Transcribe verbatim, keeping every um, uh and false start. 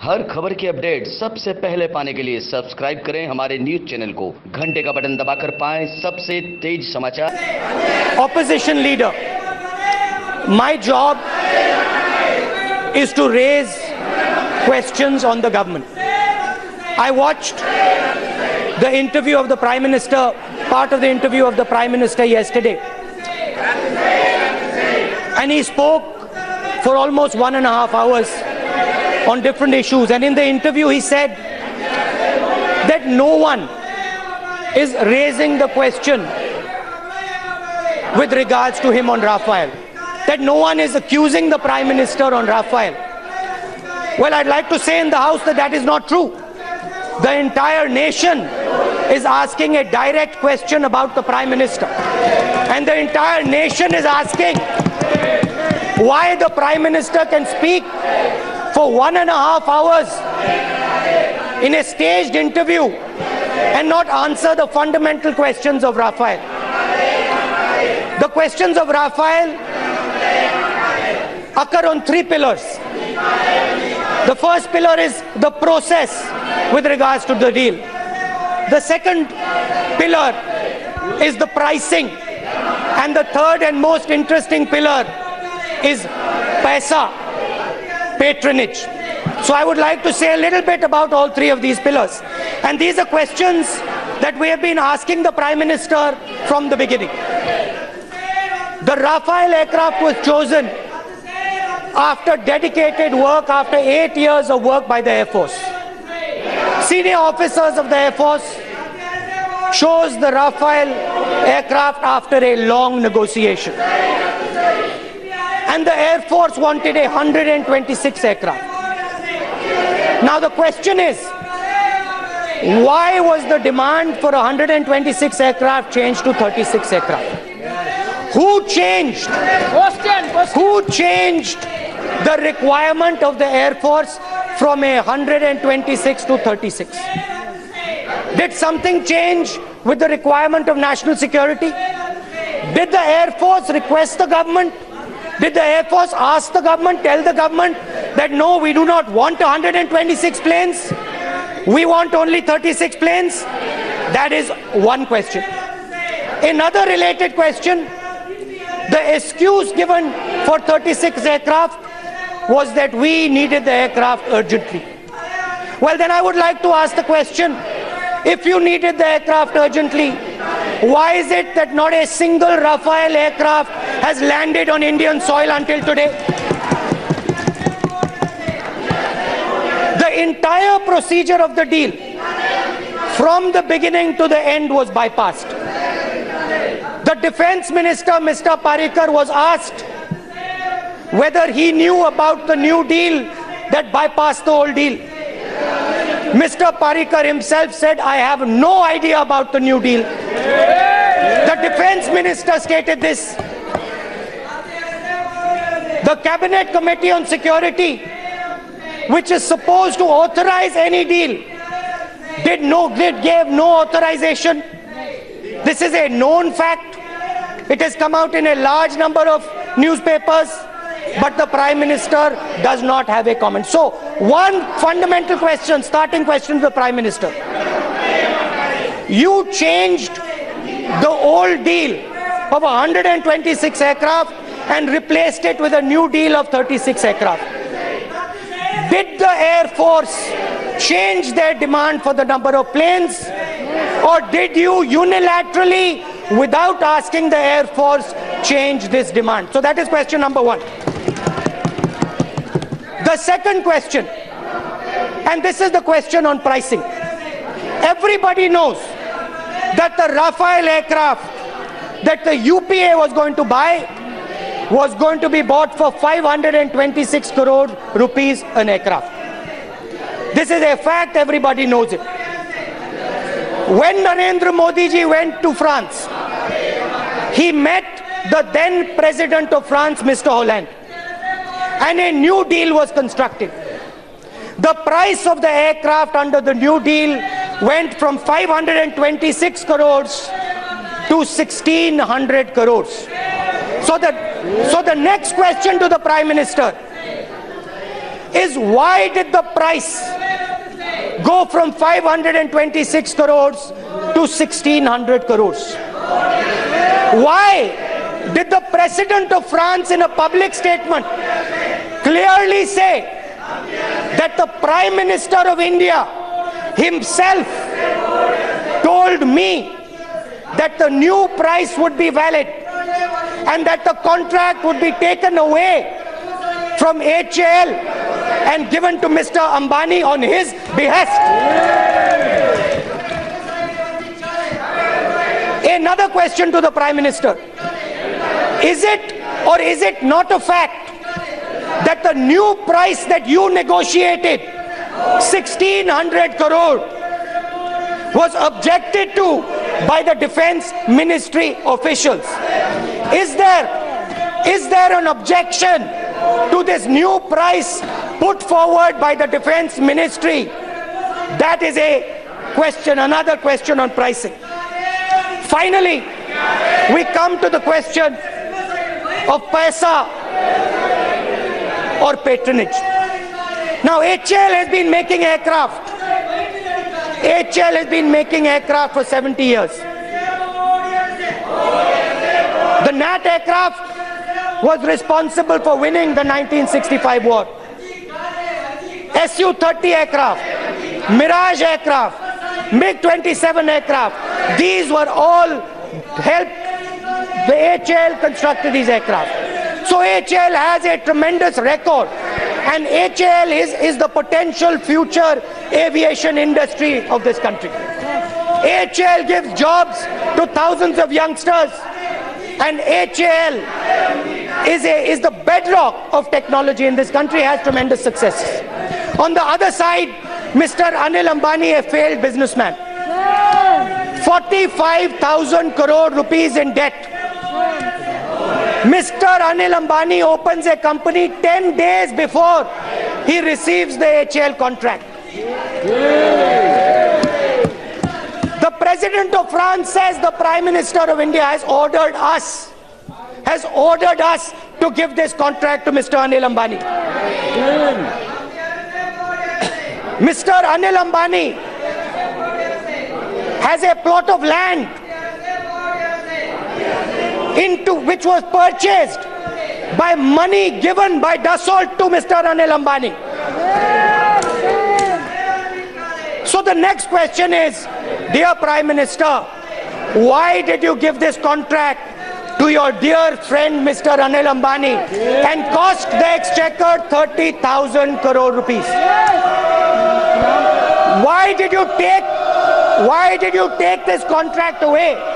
हर खबर की अपडेट सबसे पहले पाने के लिए सब्सक्राइब करें हमारे न्यूज चैनल को, घंटे का बटन दबाकर पाएं सबसे तेज समाचार। Opposition leader, my job is to raise questions on the government. I watched the interview of the Prime Minister, part of the interview of the Prime Minister yesterday, and he spoke for almost one and a half hours on different issues, and in the interview he said that no one is raising the question with regards to him on Rafale, that no one is accusing the Prime Minister on Rafale. Well, I'd like to say in the House that that is not true. The entire nation is asking a direct question about the Prime Minister, and the entire nation is asking why the Prime Minister can speak for one and a half hours in a staged interview and not answer the fundamental questions of Rafale. The questions of Rafale occur on three pillars. The first pillar is the process with regards to the deal. The second pillar is the pricing. And the third and most interesting pillar is paisa, patronage. So I would like to say a little bit about all three of these pillars. And these are questions that we have been asking the Prime Minister from the beginning. The Rafale aircraft was chosen after dedicated work, after eight years of work by the Air Force. Senior officers of the Air Force chose the Rafale aircraft after a long negotiation. And the Air Force wanted a one hundred twenty-six aircraft. Now the question is, why was the demand for one hundred twenty-six aircraft changed to thirty-six aircraft? Who changed? Question, question. Who changed the requirement of the Air Force from a one hundred twenty-six to thirty-six? Did something change with the requirement of national security? Did the Air Force request the government? Did the Air Force ask the government, tell the government that no, we do not want one hundred twenty-six planes, we want only thirty-six planes? That is one question. Another related question, the excuse given for thirty-six aircraft was that we needed the aircraft urgently. Well, then I would like to ask the question, if you needed the aircraft urgently, why is it that not a single Rafale aircraft has landed on Indian soil until today? The entire procedure of the deal, from the beginning to the end, was bypassed. The Defence Minister, Mister Parrikar, was asked whether he knew about the new deal that bypassed the old deal. Mister Parrikar himself said, I have no idea about the new deal. The Defence Minister stated this. The Cabinet Committee on Security, which is supposed to authorize any deal, did no, did gave no authorization. This is a known fact. It has come out in a large number of newspapers, but the Prime Minister does not have a comment. So, one fundamental question, starting question to the Prime Minister. You changed the old deal of one hundred twenty-six aircraft and replaced it with a new deal of thirty-six aircraft. Did the Air Force change their demand for the number of planes, or did you unilaterally, without asking the Air Force, change this demand? So that is question number one. The second question, and this is the question on pricing. Everybody knows that the Rafale aircraft that the U P A was going to buy was going to be bought for five hundred twenty-six crore rupees an aircraft. This is a fact, everybody knows it. When Narendra Modi ji went to France, he met the then President of France, Mister Hollande, and a new deal was constructed. The price of the aircraft under the new deal went from five hundred twenty-six crores to sixteen hundred crores. So the, so the next question to the Prime Minister, is why did the price go from five hundred twenty-six crores to sixteen hundred crores? Why did the President of France in a public statement clearly say that the Prime Minister of India himself told me that the new price would be valid and that the contract would be taken away from H A L and given to Mister Ambani on his behest? Another question to the Prime Minister. Is it or is it not a fact that the new price that you negotiated, sixteen hundred crore, was objected to by the Defense Ministry officials? Is there, is there an objection to this new price put forward by the Defense Ministry? That is a question, another question on pricing. Finally, we come to the question of paisa or patronage. Now, H A L has been making aircraft. H A L has been making aircraft for seventy years. The N A T aircraft was responsible for winning the nineteen sixty-five war. S U thirty aircraft, Mirage aircraft, MiG twenty-seven aircraft, these were all helped. The H A L constructed these aircraft. So H A L has a tremendous record, and H A L is, is the potential future aviation industry of this country. H A L gives jobs to thousands of youngsters, and H A L is, a, is the bedrock of technology in this country, has tremendous successes. On the other side, Mister Anil Ambani, a failed businessman. forty-five thousand crore rupees in debt. Mister Anil Ambani opens a company ten days before he receives the H A L contract. The President of France says the Prime Minister of India has ordered us, has ordered us to give this contract to Mister Anil Ambani. Mister Anil Ambani has a plot of land into which was purchased by money given by Dassault to Mister Anil Ambani. So the next question is, dear Prime Minister, why did you give this contract to your dear friend Mister Anil Ambani and cost the exchequer thirty thousand crore rupees? Why did you take, why did you take this contract away